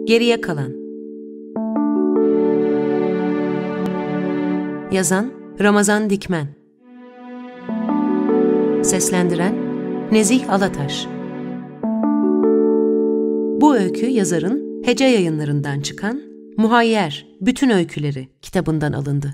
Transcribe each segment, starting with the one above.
Geriye kalan. Yazan Ramazan Dikmen. Seslendiren Nezih Alataş. Bu öykü yazarın Hece Yayınları'ndan çıkan Muhayyer Bütün Öyküleri kitabından alındı.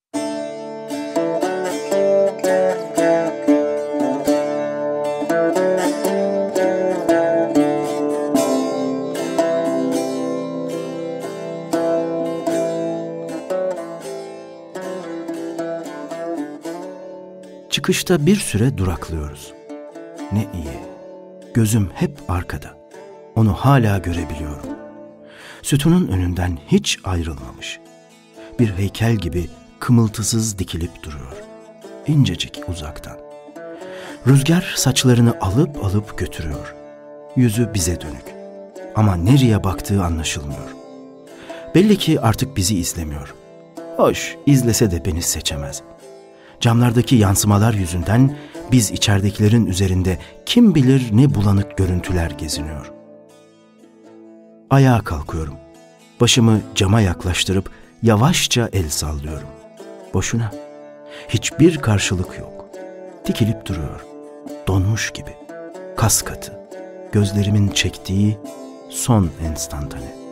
Çıkışta bir süre duraklıyoruz. Ne iyi. Gözüm hep arkada. Onu hala görebiliyorum. Sütunun önünden hiç ayrılmamış. Bir heykel gibi kımıltısız dikilip duruyor. İncecik uzaktan. Rüzgar saçlarını alıp alıp götürüyor. Yüzü bize dönük. Ama nereye baktığı anlaşılmıyor. Belli ki artık bizi izlemiyor. Hoş, izlese de beni seçemez. Camlardaki yansımalar yüzünden biz içeridekilerin üzerinde kim bilir ne bulanık görüntüler geziniyor. Ayağa kalkıyorum. Başımı cama yaklaştırıp yavaşça el sallıyorum. Boşuna. Hiçbir karşılık yok. Dikilip duruyor. Donmuş gibi. Kas katı. Gözlerimin çektiği son enstantane.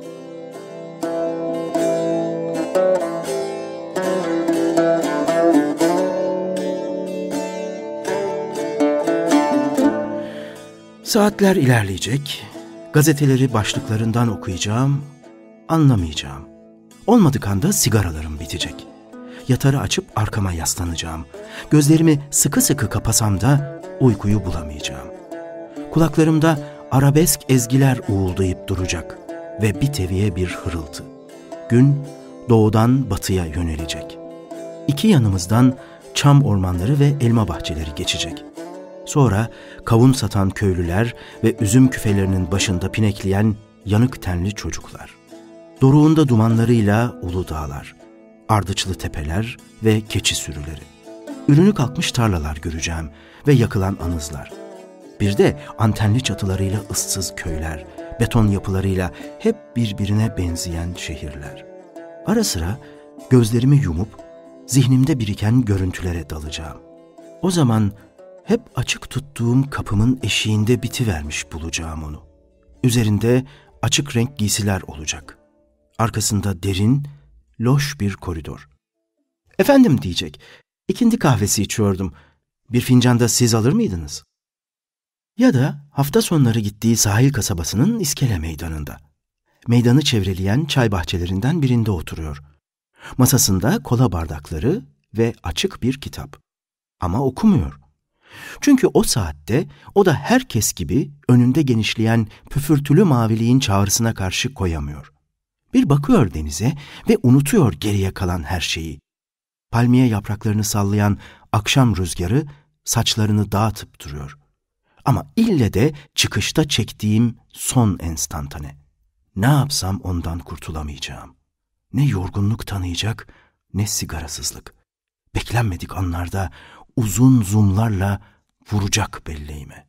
Saatler ilerleyecek, gazeteleri başlıklarından okuyacağım, anlamayacağım. Olmadık anda sigaralarım bitecek. Yatarı açıp arkama yaslanacağım. Gözlerimi sıkı sıkı kapasam da uykuyu bulamayacağım. Kulaklarımda arabesk ezgiler uğuldayıp duracak ve bir teviye bir hırıltı. Gün doğudan batıya yönelecek. İki yanımızdan çam ormanları ve elma bahçeleri geçecek. Sonra kavun satan köylüler ve üzüm küfelerinin başında pinekleyen yanık tenli çocuklar. Doruğunda dumanlarıyla ulu dağlar, ardıçlı tepeler ve keçi sürüleri. Ürünü kalkmış tarlalar göreceğim ve yakılan anızlar. Bir de antenli çatılarıyla ıssız köyler, beton yapılarıyla hep birbirine benzeyen şehirler. Ara sıra gözlerimi yumup zihnimde biriken görüntülere dalacağım. O zaman hep açık tuttuğum kapımın eşiğinde bitivermiş bulacağım onu. Üzerinde açık renk giysiler olacak. Arkasında derin, loş bir koridor. "Efendim," diyecek, "ikindi kahvesi içiyordum. Bir fincan da siz alır mıydınız?" Ya da hafta sonları gittiği sahil kasabasının iskele meydanında. Meydanı çevreleyen çay bahçelerinden birinde oturuyor. Masasında kola bardakları ve açık bir kitap. Ama okumuyor. Çünkü o saatte o da herkes gibi önünde genişleyen püfürtülü maviliğin çağrısına karşı koyamıyor. Bir bakıyor denize ve unutuyor geriye kalan her şeyi. Palmiye yapraklarını sallayan akşam rüzgarı saçlarını dağıtıp duruyor. Ama ille de çıkışta çektiğim son enstantane. Ne yapsam ondan kurtulamayacağım. Ne yorgunluk tanıyacak, ne sigarasızlık. Beklenmedik anlarda uzun zoomlarla vuracak belleğime.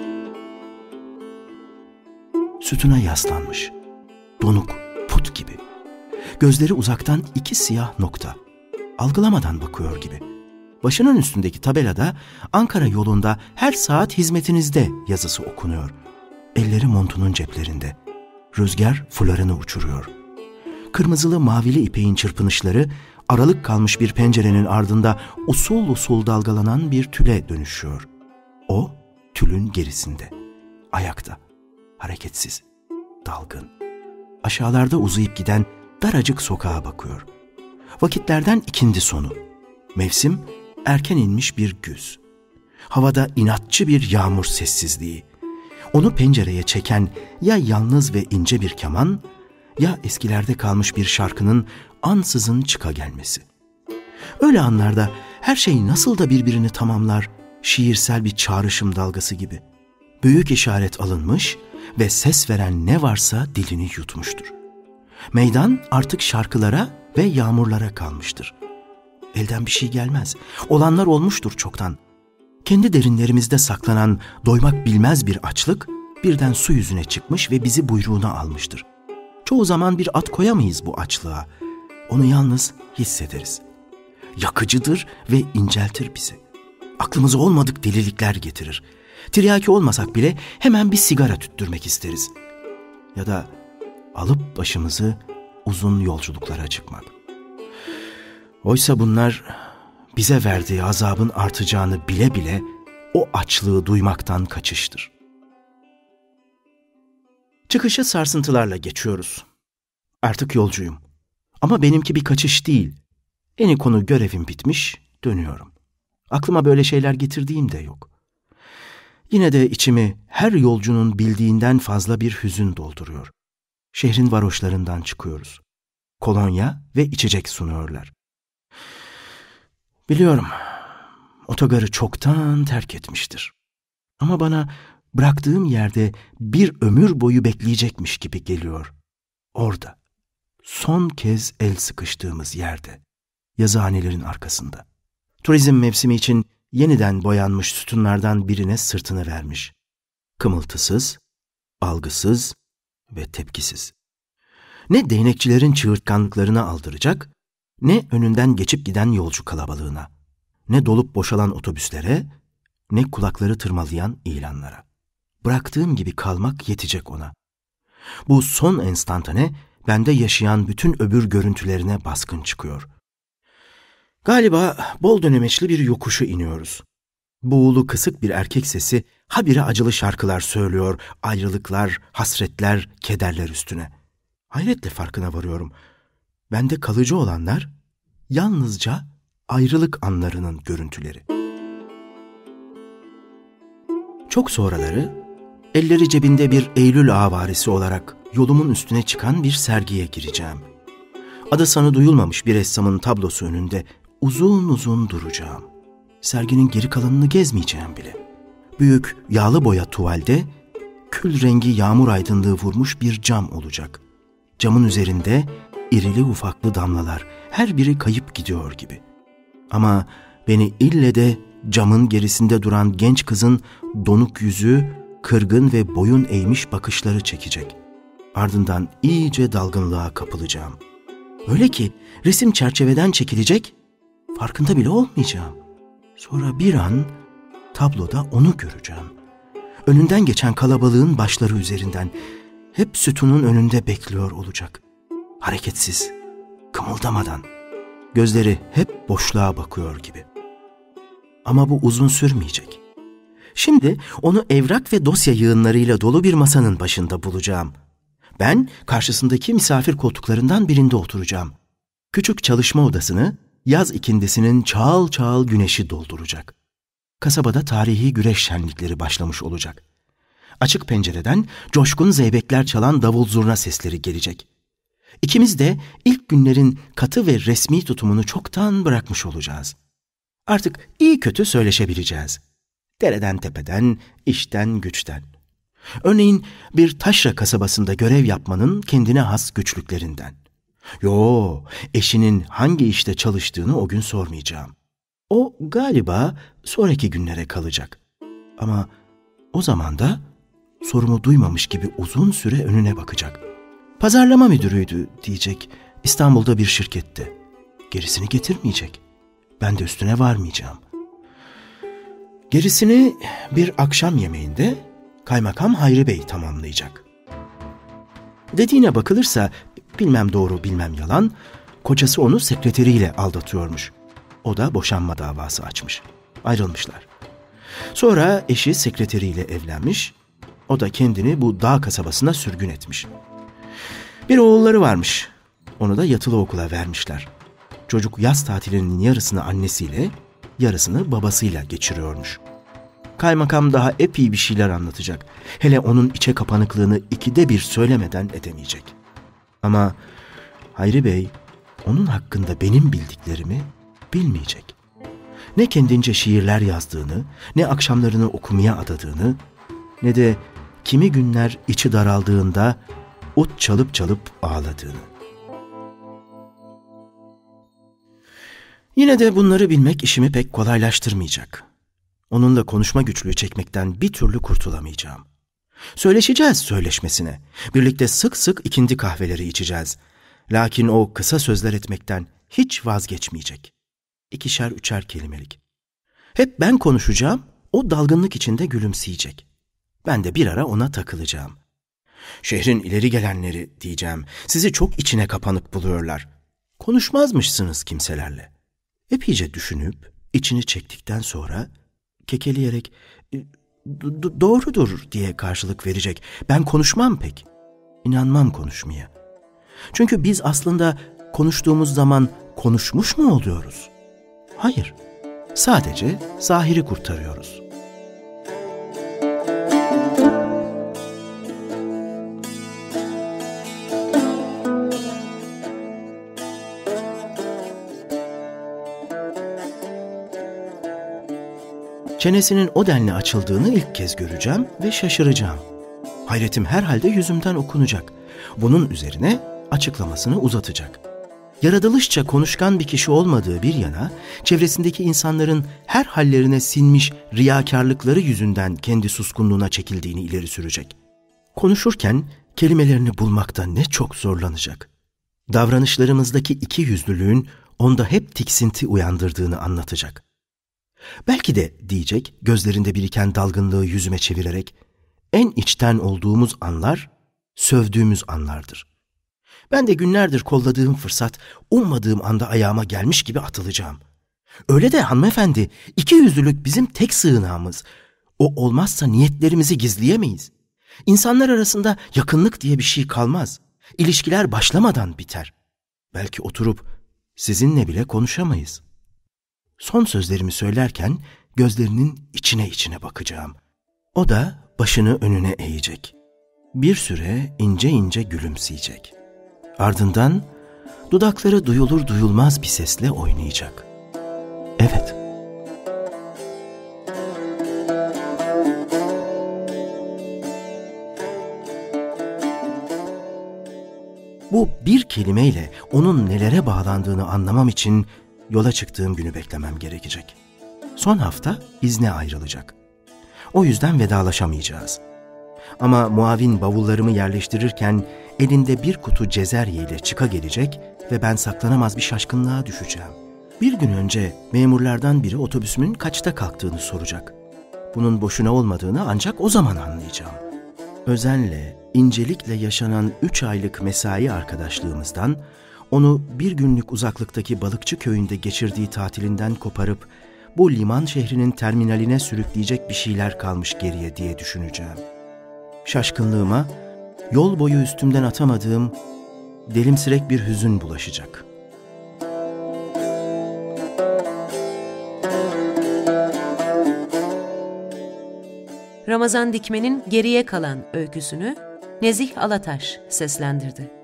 Sütuna yaslanmış. Donuk, put gibi. Gözleri uzaktan iki siyah nokta. Algılamadan bakıyor gibi. Başının üstündeki tabelada Ankara yolunda her saat hizmetinizde yazısı okunuyor. Elleri montunun ceplerinde. Rüzgar fularını uçuruyor. Kırmızılı mavili ipeğin çırpınışları aralık kalmış bir pencerenin ardında usul usul dalgalanan bir tüle dönüşüyor. O tülün gerisinde. Ayakta. Hareketsiz. Dalgın. Aşağılarda uzayıp giden daracık sokağa bakıyor. Vakitlerden ikindi sonu. Mevsim erken inmiş bir güz. Havada inatçı bir yağmur sessizliği. Onu pencereye çeken ya yalnız ve ince bir keman, ya eskilerde kalmış bir şarkının ansızın çıka gelmesi. Öyle anlarda her şey nasıl da birbirini tamamlar, şiirsel bir çağrışım dalgası gibi. Büyük işaret alınmış ve ses veren ne varsa dilini yutmuştur. Meydan artık şarkılara ve yağmurlara kalmıştır. Elden bir şey gelmez. Olanlar olmuştur çoktan. Kendi derinlerimizde saklanan doymak bilmez bir açlık birden su yüzüne çıkmış ve bizi buyruğuna almıştır. Çoğu zaman bir ad koyamayız bu açlığa. Onu yalnız hissederiz. Yakıcıdır ve inceltir bizi. Aklımıza olmadık delilikler getirir. Tiryaki olmasak bile hemen bir sigara tüttürmek isteriz. Ya da alıp başımızı uzun yolculuklara çıkmak. Oysa bunlar bize verdiği azabın artacağını bile bile o açlığı duymaktan kaçıştır. Çıkışı sarsıntılarla geçiyoruz. Artık yolcuyum. Ama benimki bir kaçış değil. Eni konu görevim bitmiş, dönüyorum. Aklıma böyle şeyler getirdiğim de yok. Yine de içimi her yolcunun bildiğinden fazla bir hüzün dolduruyor. Şehrin varoşlarından çıkıyoruz. Kolonya ve içecek sunuyorlar. Biliyorum, otogarı çoktan terk etmiştir. Ama bana bıraktığım yerde bir ömür boyu bekleyecekmiş gibi geliyor. Orada, son kez el sıkıştığımız yerde, yazıhanelerin arkasında. Turizm mevsimi için yeniden boyanmış sütunlardan birine sırtını vermiş. Kımıltısız, algısız ve tepkisiz. Ne değnekçilerin çığırtkanlıklarına aldıracak, ne önünden geçip giden yolcu kalabalığına, ne dolup boşalan otobüslere, ne kulakları tırmalayan ilanlara. Bıraktığım gibi kalmak yetecek ona. Bu son enstantane bende yaşayan bütün öbür görüntülerine baskın çıkıyor. Galiba bol dönemeçli bir yokuşu iniyoruz. Buğulu kısık bir erkek sesi habire acılı şarkılar söylüyor, ayrılıklar, hasretler, kederler üstüne. Hayretle farkına varıyorum. Bende kalıcı olanlar yalnızca ayrılık anlarının görüntüleri. Çok sonraları, elleri cebinde bir Eylül avarisi olarak yolumun üstüne çıkan bir sergiye gireceğim. Adı sanı duyulmamış bir ressamın tablosu önünde uzun uzun duracağım. Serginin geri kalanını gezmeyeceğim bile. Büyük yağlı boya tuvalde kül rengi yağmur aydınlığı vurmuş bir cam olacak. Camın üzerinde irili ufaklı damlalar, her biri kayıp gidiyor gibi. Ama beni ille de camın gerisinde duran genç kızın donuk yüzü, kırgın ve boyun eğmiş bakışları çekecek. Ardından iyice dalgınlığa kapılacağım. Öyle ki resim çerçeveden çekilecek, farkında bile olmayacağım. Sonra bir an tabloda onu göreceğim. Önünden geçen kalabalığın başları üzerinden hep sütunun önünde bekliyor olacak. Hareketsiz, kımıldamadan, gözleri hep boşluğa bakıyor gibi. Ama bu uzun sürmeyecek. Şimdi onu evrak ve dosya yığınlarıyla dolu bir masanın başında bulacağım. Ben karşısındaki misafir koltuklarından birinde oturacağım. Küçük çalışma odasını yaz ikindisinin çağıl çağıl güneşi dolduracak. Kasabada tarihi güreş şenlikleri başlamış olacak. Açık pencereden coşkun zeybekler çalan davul zurna sesleri gelecek. İkimiz de ilk günlerin katı ve resmi tutumunu çoktan bırakmış olacağız. Artık iyi kötü söyleşebileceğiz. Dereden tepeden, işten güçten. Örneğin bir taşra kasabasında görev yapmanın kendine has güçlüklerinden. Eşinin hangi işte çalıştığını o gün sormayacağım. O galiba sonraki günlere kalacak. Ama o zaman da sorumu duymamış gibi uzun süre önüne bakacak. Pazarlama müdürüydü diyecek, İstanbul'da bir şirkette. Gerisini getirmeyecek. Ben de üstüne varmayacağım. Gerisini bir akşam yemeğinde Kaymakam Hayri Bey tamamlayacak. Dediğine bakılırsa, bilmem doğru bilmem yalan, kocası onu sekreteriyle aldatıyormuş. O da boşanma davası açmış. Ayrılmışlar. Sonra eşi sekreteriyle evlenmiş, o da kendini bu dağ kasabasına sürgün etmiş. Bir oğulları varmış, onu da yatılı okula vermişler. Çocuk yaz tatilinin yarısını annesiyle, yarısını babasıyla geçiriyormuş. Kaymakam daha epey bir şeyler anlatacak. Hele onun içe kapanıklığını 2'de 1 söylemeden edemeyecek. Ama Hayri Bey onun hakkında benim bildiklerimi bilmeyecek. Ne kendince şiirler yazdığını, ne akşamlarını okumaya adadığını, ne de kimi günler içi daraldığında ut çalıp çalıp ağladığını. Yine de bunları bilmek işimi pek kolaylaştırmayacak. Onunla konuşma güçlüğü çekmekten bir türlü kurtulamayacağım. Söyleşeceğiz söyleşmesine. Birlikte sık sık ikindi kahveleri içeceğiz. Lakin o kısa sözler etmekten hiç vazgeçmeyecek. 2'şer 3'er kelimelik. Hep ben konuşacağım, o dalgınlık içinde gülümseyecek. Ben de bir ara ona takılacağım. Şehrin ileri gelenleri diyeceğim, sizi çok içine kapanık buluyorlar. Konuşmazmışsınız kimselerle. Epeyce düşünüp içini çektikten sonra kekeleyerek doğrudur diye karşılık verecek. Ben konuşmam pek. İnanmam konuşmaya. Çünkü biz aslında konuştuğumuz zaman konuşmuş mu oluyoruz? Hayır. Sadece zahiri kurtarıyoruz. Çenesinin o denli açıldığını ilk kez göreceğim ve şaşıracağım. Hayretim herhalde yüzümden okunacak. Bunun üzerine açıklamasını uzatacak. Yaratılışça konuşkan bir kişi olmadığı bir yana, çevresindeki insanların her hallerine sinmiş riyakarlıkları yüzünden kendi suskunluğuna çekildiğini ileri sürecek. Konuşurken kelimelerini bulmakta ne çok zorlanacak. Davranışlarımızdaki ikiyüzlülüğün onda hep tiksinti uyandırdığını anlatacak. Belki de diyecek, gözlerinde biriken dalgınlığı yüzüme çevirerek, en içten olduğumuz anlar, sövdüğümüz anlardır. Ben de günlerdir kolladığım fırsat, ummadığım anda ayağıma gelmiş gibi atılacağım. Öyle de hanımefendi, ikiyüzlülük bizim tek sığınağımız. O olmazsa niyetlerimizi gizleyemeyiz. İnsanlar arasında yakınlık diye bir şey kalmaz. İlişkiler başlamadan biter. Belki oturup sizinle bile konuşamayız. Son sözlerimi söylerken gözlerinin içine içine bakacağım. O da başını önüne eğecek. Bir süre ince ince gülümseyecek. Ardından dudakları duyulur duyulmaz bir sesle oynayacak. Evet. Bu bir kelimeyle onun nelere bağlandığını anlamam için yola çıktığım günü beklemem gerekecek. Son hafta izne ayrılacak. O yüzden vedalaşamayacağız. Ama muavin bavullarımı yerleştirirken elinde bir kutu cezerye ile çıka gelecek ve ben saklanamaz bir şaşkınlığa düşeceğim. Bir gün önce memurlardan biri otobüsümün kaçta kalktığını soracak. Bunun boşuna olmadığını ancak o zaman anlayacağım. Özenle, incelikle yaşanan 3 aylık mesai arkadaşlığımızdan, onu bir günlük uzaklıktaki balıkçı köyünde geçirdiği tatilinden koparıp bu liman şehrinin terminaline sürükleyecek bir şeyler kalmış geriye diye düşüneceğim. Şaşkınlığıma yol boyu üstümden atamadığım delimsirek bir hüzün bulaşacak. Ramazan Dikmen'in Geriye Kalan öyküsünü Nezih Alataş seslendirdi.